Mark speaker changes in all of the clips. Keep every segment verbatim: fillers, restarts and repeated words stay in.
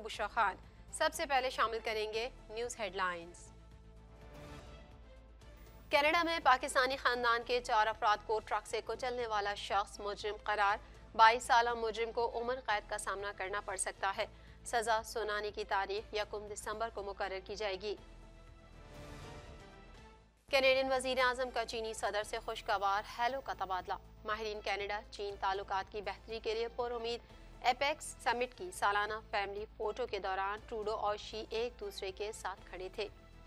Speaker 1: بشرا خان۔ سب سے پہلے شامل کریں گے نیوز ہیڈ لائنز۔ کینیڈا میں پاکستانی خاندان کے چار افراد کو ٹرک سے کچلنے والا شخص مجرم قرار، بائیس سالہ مجرم کو عمر قید کا سامنا کرنا پڑ سکتا ہے۔ سزا سنانے کی تاریخ یکم دسمبر کو مقرر کی جائے گی۔ کینیڈین وزیر اعظم کا چینی صدر سے خوشگوار ہیلو کا تبادلہ۔ ماہرین کینیڈا چین تعلقات کی بہتری کے لیے پر امید۔ ایپیکس سمٹ کی سالانہ فیملی فوٹو کے دوران ٹروڈو اور شی ایک دوسرے کے ساتھ کھڑے تھے۔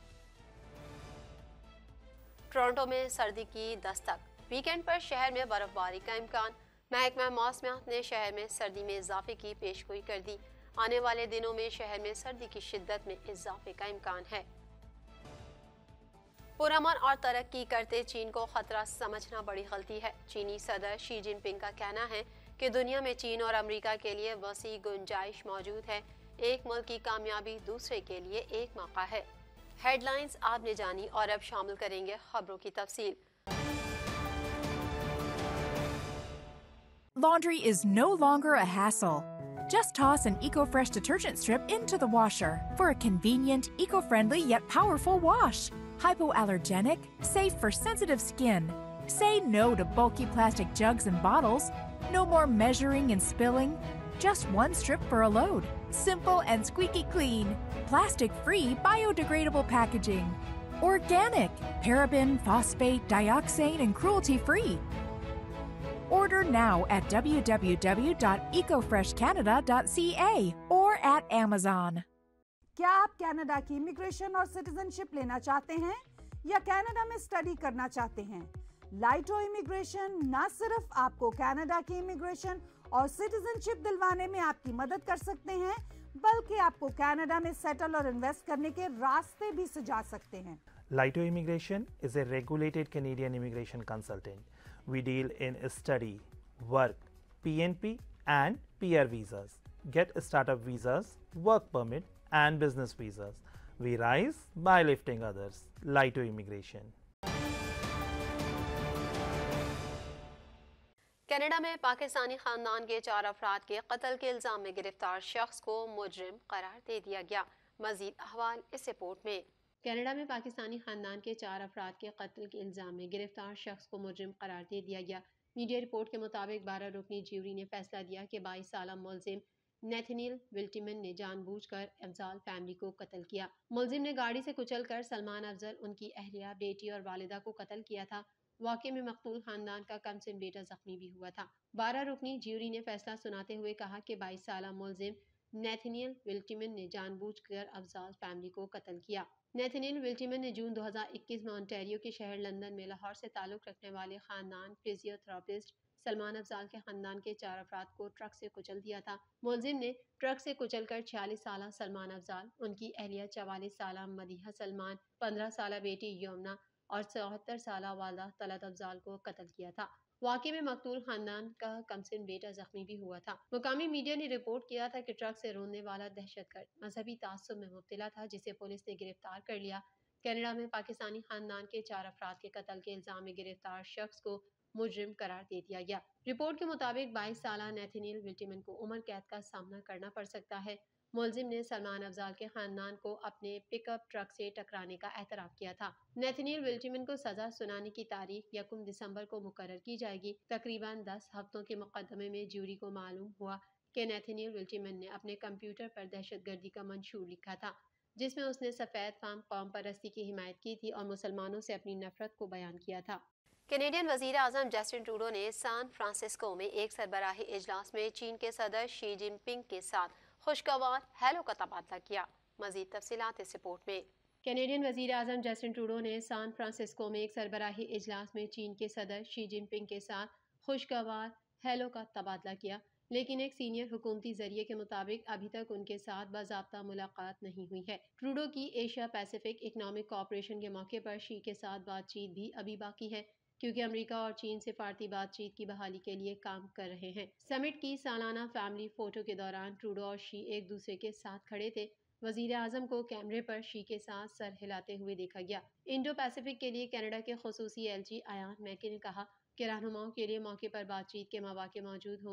Speaker 1: ٹورنٹو میں سردی کی دستک، ویکینڈ پر شہر میں برف باری کا امکان۔ محکمہ موسمیات نے شہر میں سردی میں اضافے کی پیشگوئی کر دی۔ آنے والے دنوں میں شہر میں سردی کی شدت میں اضافے کا امکان ہے۔ پرامن اور ترقی کرتے چین کو خطرہ سمجھنا بڑی غلطی ہے۔ چینی صدر شی جن پنگ کا کہنا ہے کہ دنیا میں چین اور امریکہ کے لیے وسیع گنجائش موجود ہے۔ ایک ملک کی کامیابی دوسرے کے لیے ایک موقع ہے۔ ہیڈ لائنز آپ نے جانی اور اب شامل کریں گے خبروں کی تفصیل۔
Speaker 2: Laundry is no longer a hassle. Just toss an EcoFresh detergent strip into the washer for a convenient, eco-friendly yet powerful wash. Hypoallergenic, safe for sensitive skin. Say no to bulky plastic jugs and bottles. No more measuring and spilling. Just one strip for a load. Simple and squeaky clean. Plastic-free, biodegradable packaging. Organic, paraben, phosphate, dioxane, and cruelty-free. Order now at w w w dot eco fresh canada dot c a or at Amazon.
Speaker 3: کیا آپ Canada کی immigration اور citizen شپ لینا چاہتے ہیں یا Canada میں study کرنا چاہتے ہیں؟ لائٹو امیگریشن نہ صرف آپ کو کینیڈا کی امیگریشن اور سٹیزن شپ دلوانے میں آپ کی مدد کر سکتے ہیں بلکہ آپ کو کینیڈا میں سیٹل اور انویسٹ کرنے کے راستے بھی سجا سکتے ہیں۔
Speaker 4: Laito Immigration is a regulated Canadian immigration consultant. We deal in study, work, P N P and P R visas. Get startup visas, work permit and business visas. We rise by lifting others. Laito Immigration.
Speaker 1: Canada میں پاکستانی خاندان کے چار افراد کے قتل کے الزام میں گرفتار شخص کو مجرم قرار دے دیا گیا۔ مزید احوال اس رپورٹ میں۔ کینیڈا میں پاکستانی خاندان کے چار افراد کے قتل کے الزام میں گرفتار شخص کو مجرم قرار دے دیا گیا۔ میڈیا رپورٹ کے مطابق بارہ رکنی جیوری نے فیصلہ دیا کہ بائیس سالہ ملزم نیتھنیل ولٹیمن نے جان بوجھ کر افضال فیملی کو قتل کیا۔ ملزم نے گاڑی سے کچل کر سلمان افضل، ان کی اہلیہ، بیٹی اور والدہ کو قتل کیا تھا۔ واقعے میں مقتول خاندان کا کم سن بیٹا زخمی بھی ہوا تھا۔ بارہ رکنی جیوری نے فیصلہ سناتے ہوئے کہا کہ بائیس سالہ ملزم نیتھنیل ولٹیمن نے جان بوجھ کر افضال فیملی کو قتل کیا۔ نیتھنیل ولٹیمن نے جون دو ہزار اکیس میں انٹیریو کے شہر لندن میں لاہور سے تعلق رکھنے والے خاندان فزیو تھراپسٹ سلمان افضال کے خاندان کے چار افراد کو ٹرک سے کچل دیا تھا۔ ملزم نے ٹرک سے کچل کر چھیالیس سالہ سلمان افضال، ان کی اہلیہ چوالیس سالہ مدیحہ سلمان، پندرہ سالہ بیٹی یمنا اور چوہتر سالہ والدہ طلعت افضال کو قتل کیا تھا۔ واقعے میں مقتول خاندان کا کمسن بیٹا زخمی بھی ہوا تھا۔ مقامی میڈیا نے رپورٹ کیا تھا کہ ٹرک سے روننے والا دہشت گرد مذہبی تعصب میں مبتلا تھا جسے پولیس نے گرفتار کر لیا۔ کینیڈا میں پاکستانی خاندان کے چار افراد کے قتل کے الزام میں گرفتار شخص کو مجرم قرار دے دیا گیا۔ رپورٹ کے مطابق بائیس سالہ نیتھنیل ولٹیمن کو عمر قید کا سامنا کرنا پڑ سکتا ہے۔ ملزم نے سلمان افضال کے خاندان کو اپنے پک اپ ٹرک سے ٹکرانے کا اعتراف کیا تھا۔ نیتھنیل ولٹیمن کو سزا سنانے کی تاریخ یکم دسمبر کو مقرر کی جائے گی۔ تقریباً دس ہفتوں کے مقدمے میں جیوری کو معلوم ہوا کہ نیتھنیل ولٹیمن نے اپنے کمپیوٹر پر دہشت گردی کا منشور لکھا تھا جس میں اس نے سفید فام قوم پرستی کی حمایت کی تھی اور مسلمانوں سے اپنی نفرت کو بیان کیا تھا۔ کینیڈین وزیر اعظم جسٹن ٹروڈو نے سان فرانسسکو میں ایک سربراہی اجلاس میں چین کے صدر شی جن پنگ کے ساتھ خوشگوار ہیلو کا تبادلہ کیا۔ مزید تفصیلات اس رپورٹ میں۔
Speaker 5: کینیڈین وزیر اعظم جسٹن ٹروڈو نے سان فرانسسکو میں ایک سربراہی اجلاس میں چین کے صدر شی جن پنگ کے ساتھ خوشگوار ہیلو کا تبادلہ کیا، لیکن ایک سینئر حکومتی ذریعے کے مطابق ابھی تک ان کے ساتھ باضابطہ ملاقات نہیں ہوئی ہے۔ ٹروڈو کی ایشیا پیسیفک اکنامک کوآپریشن کے موقع پر شی کے ساتھ بات چیت بھی ابھی باقی ہے کیونکہ امریکہ اور چین سفارتی بات چیت کی بحالی کے لیے کام کر رہے ہیں۔ سمٹ کی سالانہ فیملی فوٹو کے دوران ٹروڈو اور شی ایک دوسرے کے ساتھ کھڑے تھے۔ وزیر اعظم کو کیمرے پر شی کے ساتھ سر ہلاتے ہوئے دیکھا گیا۔ انڈو پیسیفک کے لیے کینیڈا کے خصوصی ایل چی ایان میکی نے کہا کہ رہنماؤں کے لیے موقع پر بات چیت کے مواقع موجود ہوں گے۔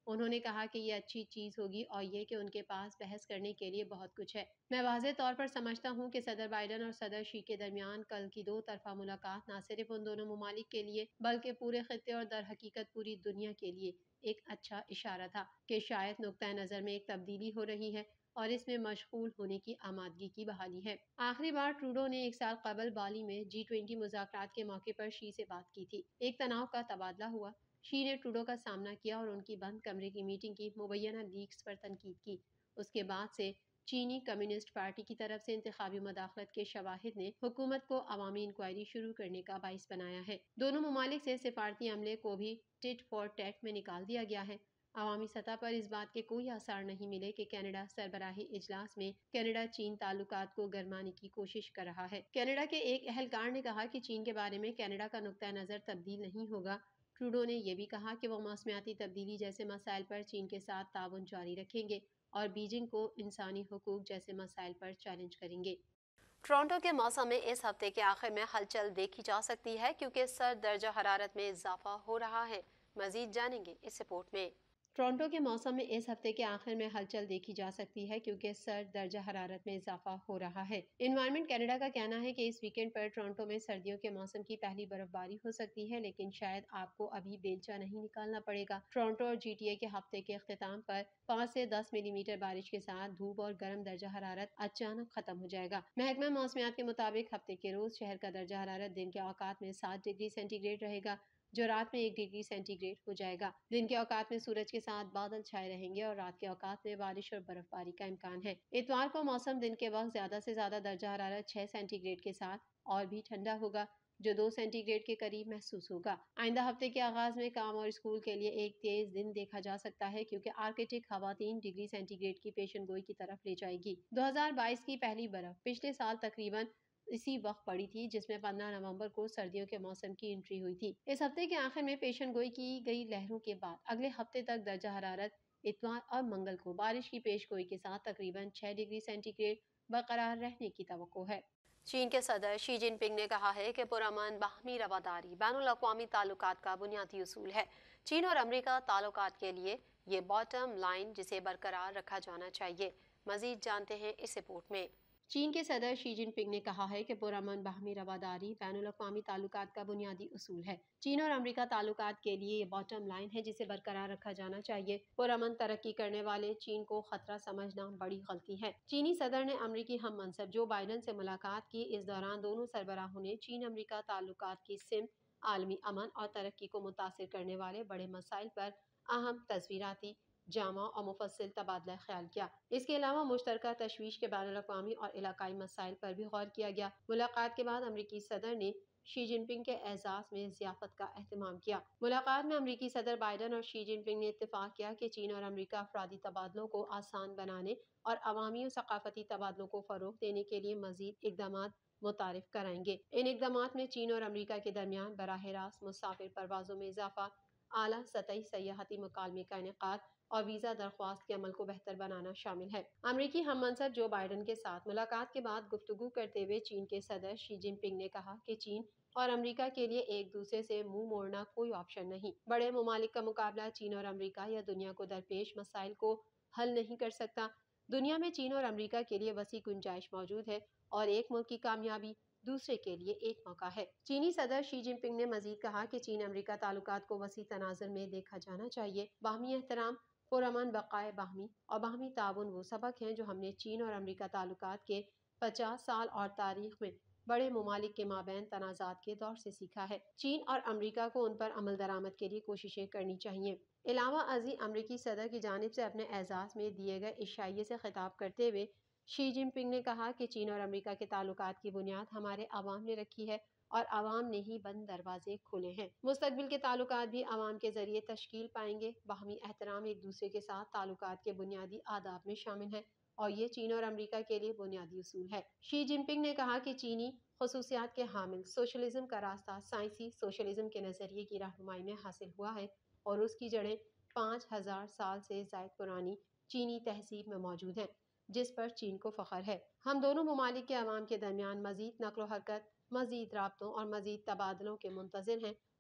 Speaker 5: انہوں نے کہا کہ یہ اچھی چیز ہوگی اور یہ کہ ان کے پاس بحث کرنے کے لیے بہت کچھ ہے۔ میں واضح طور پر سمجھتا ہوں کہ صدر بائیڈن اور صدر شی کے درمیان کل کی دو طرفہ ملاقات نہ صرف ان دونوں ممالک کے لیے بلکہ پورے خطے اور در حقیقت پوری دنیا کے لیے ایک اچھا اشارہ تھا کہ شاید نقطہ نظر میں ایک تبدیلی ہو رہی ہے اور اس میں مشغول ہونے کی آمادگی کی بحالی ہے۔ آخری بار ٹروڈو نے ایک سال قبل بالی میں جی ٹوینٹی مذاکرات کے موقع پر شی سے بات کی تھی۔ ایک تناؤ کا تبادلہ ہوا۔ شی نے ٹروڈو کا سامنا کیا اور ان کی بند کمرے کی میٹنگ کی مبینہ لیکس پر تنقید کی۔ اس کے بعد سے چینی کمیونسٹ پارٹی کی طرف سے انتخابی مداخلت کے شواہد نے حکومت کو عوامی انکوائری شروع کرنے کا باعث بنایا ہے۔ دونوں ممالک سے سفارتی عملے کو بھی ٹٹ فار ٹیٹ میں نکال دیا گیا ہے۔ عوامی سطح پر اس بات کے کوئی آثار نہیں ملے کہ کینیڈا سربراہی اجلاس میں کینیڈا چین تعلقات کو گرمانے کی کوشش کر رہا ہے۔ کینیڈا کے ایک اہلکار نے کہا کہ چین کے بارے میں کینیڈا کا نقطہ نظر تبدیل نہیں ہوگا۔ ٹروڈو نے یہ بھی کہا کہ وہ موسمیاتی تبدیلی جیسے مسائل پر چین کے ساتھ تعاون جاری رکھیں گے اور بیجنگ کو انسانی حقوق جیسے مسائل پر چیلنج کریں گے۔
Speaker 1: ٹورانٹو کے موسم میں اس ہفتے کے آخر میں ہلچل دیکھی جا سکتی ہے کیونکہ سرد درجہ حرارت میں اضافہ ہو رہا ہے۔ مزید جانیں گے اس رپورٹ میں۔
Speaker 5: ٹورانٹو کے موسم میں اس ہفتے کے آخر میں ہلچل دیکھی جا سکتی ہے کیونکہ سرد درجہ حرارت میں اضافہ ہو رہا ہے۔ انوائرمنٹ کینیڈا کا کہنا ہے کہ اس ویکینڈ پر ٹورانٹو میں سردیوں کے موسم کی پہلی برف باری ہو سکتی ہے، لیکن شاید آپ کو ابھی بیلچہ نہیں نکالنا پڑے گا۔ ٹورانٹو اور جی ٹی اے کے ہفتے کے اختتام پر پانچ سے دس ملی میٹر بارش کے ساتھ دھوپ اور گرم درجہ حرارت اچانک ختم ہو جائے گا۔ محکمہ موسمیات کے مطابق ہفتے کے روز شہر کا درجہ حرارت دن کے اوقات میں سات ڈگری سینٹی گریڈ رہے گا جو رات میں ایک ڈگری سینٹی گریڈ ہو جائے گا۔ دن کے اوقات میں سورج کے ساتھ بادل چھائے رہیں گے اور رات کے اوقات میں بارش اور برف باری کا امکان ہے۔ اتوار کو موسم دن کے وقت زیادہ سے زیادہ درجہ حرارت چھ سینٹی گریڈ کے ساتھ اور بھی ٹھنڈا ہوگا جو دو سینٹی گریڈ کے قریب محسوس ہوگا۔ آئندہ ہفتے کے آغاز میں کام اور اسکول کے لیے ایک تیز دن دیکھا جا سکتا ہے کیونکہ آرکٹک ہوا تین ڈگری سینٹی گریڈ کی پیشن گوئی کی طرف لے جائے گی۔ دو ہزار بائیس کی پہلی برف پچھلے سال تقریباً اسی وقت پڑی تھی جس میں پندرہ نومبر کو سردیوں کے موسم کی انٹری ہوئی تھی۔ اس ہفتے کے آخر میں پیشن گوئی کی گئی لہروں کے بعد اگلے ہفتے تک درجہ حرارت اتوار اور منگل کو بارش کی پیش گوئی کے ساتھ تقریباً چھ ڈگری سینٹی گریڈ برقرار رہنے کی توقع ہے۔
Speaker 1: چین کے صدر شی جن پنگ نے کہا ہے کہ پرامن باہمی رواداری بین الاقوامی تعلقات کا بنیادی اصول ہے۔ چین اور امریکہ تعلقات کے لیے یہ باٹم لائن جسے برقرار رکھا جانا چاہیے۔ مزید جانتے ہیں اس رپورٹ میں۔
Speaker 5: چین کے صدر شی جن پنگ نے کہا ہے کہ پرامن باہمی رواداری بین الاقوامی تعلقات کا بنیادی اصول ہے۔ چین اور امریکہ تعلقات کے لیے یہ باٹم لائن ہے جسے برقرار رکھا جانا چاہیے۔ پرامن ترقی کرنے والے چین کو خطرہ سمجھنا بڑی غلطی ہے۔ چینی صدر نے امریکی ہم منصب جو بائیڈن سے ملاقات کی۔ اس دوران دونوں سربراہوں نے چین امریکہ تعلقات کی سمت، عالمی امن اور ترقی کو متاثر کرنے والے بڑے مسائل پر اہم تصویراتی، جامع اور مفصل تبادلہ خیال کیا۔ اس کے علاوہ مشترکہ تشویش کے بین الاقوامی اور علاقائی مسائل پر بھی غور کیا گیا۔ ملاقات کے بعد امریکی صدر نے شی جن پنگ کے اعزاز میں ضیافت کا اہتمام کیا۔ ملاقات میں امریکی صدر بائیڈن اور شی جن پنگ نے اتفاق کیا کہ چین اور امریکہ افرادی تبادلوں کو آسان بنانے اور عوامی و ثقافتی تبادلوں کو فروغ دینے کے لیے مزید اقدامات متعارف کرائیں گے۔ ان اقدامات میں چین اور امریکہ کے درمیان براہ راست مسافر پروازوں میں اضافہ، اعلیٰ سطحی سیاحتی مکالمے کا انعقاد اور ویزا درخواست کے عمل کو بہتر بنانا شامل ہے۔ امریکی ہم منصب جو بائیڈن کے ساتھ ملاقات کے بعد گفتگو کرتے ہوئے چین کے صدر شی جن پنگ نے کہا کہ چین اور امریکہ کے لیے ایک دوسرے سے منہ موڑنا کوئی آپشن نہیں۔ بڑے ممالک کا مقابلہ چین اور امریکہ یا دنیا کو درپیش مسائل کو حل نہیں کر سکتا۔ دنیا میں چین اور امریکہ کے لیے وسیع گنجائش موجود ہے اور ایک ملک کی کامیابی دوسرے کے لیے ایک موقع ہے۔ چینی صدر شی جن پنگ نے مزید کہا کہ چین امریکہ تعلقات کو وسیع تناظر میں دیکھا جانا چاہیے۔ باہمی احترام، پرامن بقائے باہمی اور باہمی تعاون وہ سبق ہیں جو ہم نے چین اور امریکہ تعلقات کے پچاس سال اور تاریخ میں بڑے ممالک کے مابین تنازعات کے دور سے سیکھا ہے۔ چین اور امریکہ کو ان پر عمل درآمد کے لیے کوششیں کرنی چاہیے۔ علاوہ ازیں امریکی صدر کی جانب سے اپنے اعزاز میں دیے گئے عشائیے سے خطاب کرتے ہوئے شی جن پنگ نے کہا کہ چین اور امریکہ کے تعلقات کی بنیاد ہمارے عوام نے رکھی ہے اور عوام نے ہی بند دروازے کھولے ہیں۔ مستقبل کے تعلقات بھی عوام کے ذریعے تشکیل پائیں گے۔ باہمی احترام ایک دوسرے کے ساتھ تعلقات کے بنیادی آداب میں شامل ہے اور یہ چین اور امریکہ کے لیے بنیادی اصول ہے۔ شی جن پنگ نے کہا کہ چینی خصوصیات کے حامل سوشلزم کا راستہ سائنسی سوشلزم کے نظریے کی رہنمائی میں حاصل ہوا ہے اور اس کی جڑیں پانچ ہزار سال سے زائد پرانی چینی تہذیب میں موجود ہیں جس پر چین کو فخر ہے۔ ہم دونوں ممالک کے عوام کے درمیان مزید نقل و حرکت، مزید رابطوں اور مزید تبادلوں کے منتظر ہیں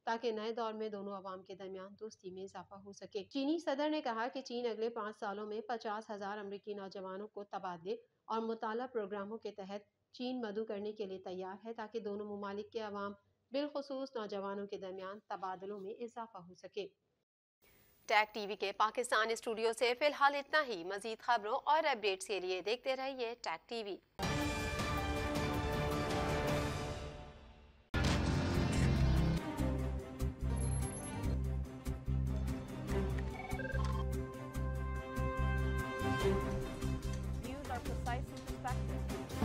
Speaker 5: تاکہ نئے دور میں دونوں عوام کے درمیان دوستی میں اضافہ ہو سکے۔ چینی صدر نے کہا کہ چین اگلے پانچ سالوں میں پچاس ہزار امریکی نوجوانوں کو تبادلے اور مطالعہ پروگراموں کے تحت چین مدعو کرنے کے لیے تیار ہے تاکہ دونوں ممالک کے عوام بالخصوص نوجوانوں کے درمیان تبادلوں میں اضافہ ہو سکے۔
Speaker 1: ٹیک ٹی وی کے پاکستان اسٹوڈیو سے فی الحال اتنا ہی۔ مزید خبروں اور اپڈیٹس کے لیے دیکھتے رہیے ٹیک ٹی وی۔
Speaker 6: Views are precise and perspective.